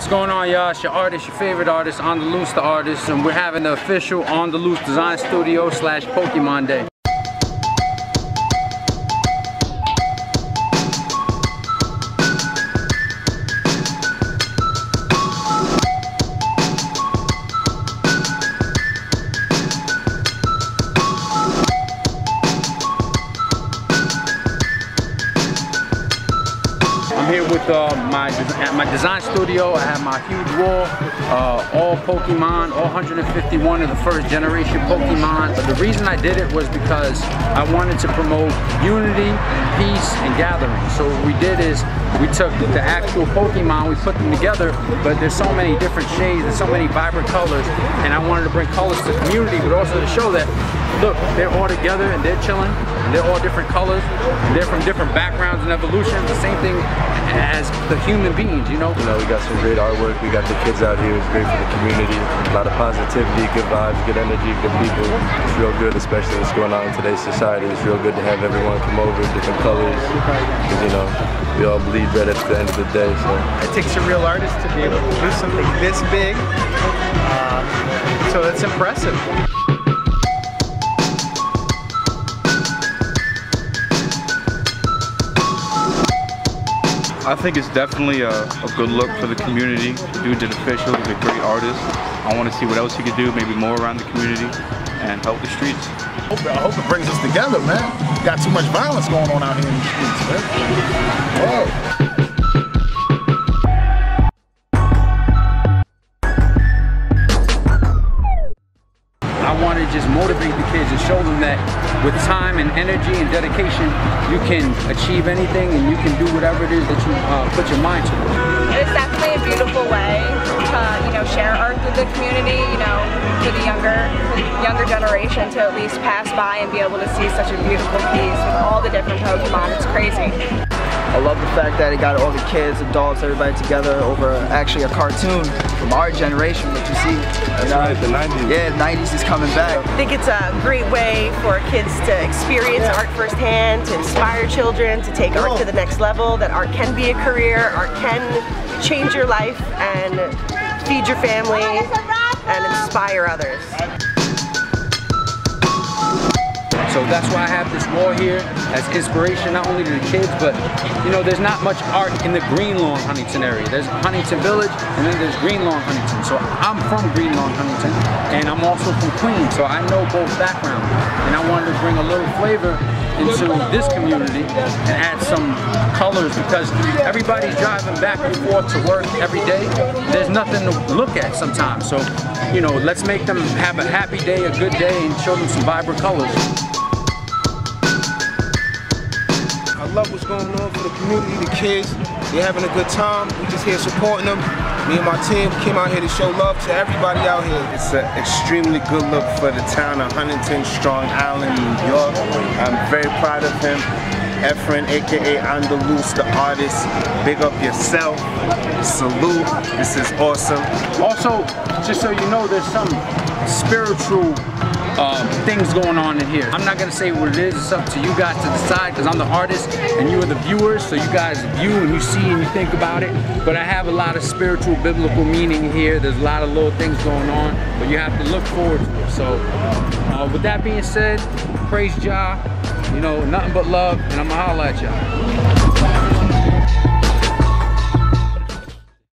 What's going on, y'all? It's your artist, your favorite artist, Andaluz the artist, and we're having the official Andaluz Design Studio / Pokemon Day. I'm here with my design studio. I have my huge wall, all Pokemon, all 151 of the first generation Pokemon. But the reason I did it was because I wanted to promote unity, peace, and gathering. So what we did is we took the actual Pokemon, we put them together, but there's so many different shades and so many vibrant colors, and I wanted to bring colors to the community, but also to show that, look, they're all together and they're chilling, and they're all different colors, and they're from different backgrounds and evolutions, the same thing as the human beings, you know? We got some great artwork, we got the kids out here, it's great for the community, a lot of positivity, good vibes, good energy, good people. It's real good, especially what's going on in today's society. It's real good to have everyone come over, different colors, because we all bleed red at the end of the day. So it takes a real artist to be able to do something this big, so it's impressive. I think it's definitely a good look for the community. The dude did official, he's a great artist. I want to see what else he could do, maybe more around the community and help the streets. I hope it brings us together, man. Got too much violence going on out here in the streets, man. Whoa. I want to just motivate the kids and show them that with time and energy and dedication, you can achieve anything and you can do whatever it is that you put your mind to. It's definitely a beautiful way to, share art with the community, for the younger generation to at least pass by and be able to see such a beautiful piece with all the different Pokemon. It's crazy. I love the fact that it got all the kids, adults, everybody together over actually a cartoon from our generation, which you see. That's right, the 90s. Yeah, the 90s is coming back. I think it's a great way for kids to experience art firsthand, to inspire children, to take art to the next level, that art can be a career, art can change your life and feed your family and inspire others. So that's why I have this wall here as inspiration not only to the kids, but there's not much art in the Green Lawn Huntington area. There's Huntington Village and then there's Green Lawn Huntington. So I'm from Green Lawn Huntington and I'm also from Queens, so I know both backgrounds. And I wanted to bring a little flavor into this community and add some colors because everybody's driving back and forth to work every day. There's nothing to look at sometimes. So, let's make them have a happy day, a good day, and show them some vibrant colors. I love what's going on for the community, the kids. They're having a good time. We just here supporting them. Me and my team came out here to show love to everybody out here. It's an extremely good look for the town of Huntington, Strong Island, New York. I'm very proud of him. Efren, aka Andaluz, the artist. Big up yourself. Salute. This is awesome. Also, just so you know, there's some spiritual things going on in here. I'm not gonna say what it is, it's up to you guys to decide because I'm the artist and you are the viewers, so you guys view and you see and you think about it. But I have a lot of spiritual, biblical meaning here. There's a lot of little things going on, but you have to look forward to it. So with that being said, praise Jah, nothing but love, and I'm gonna holla at y'all.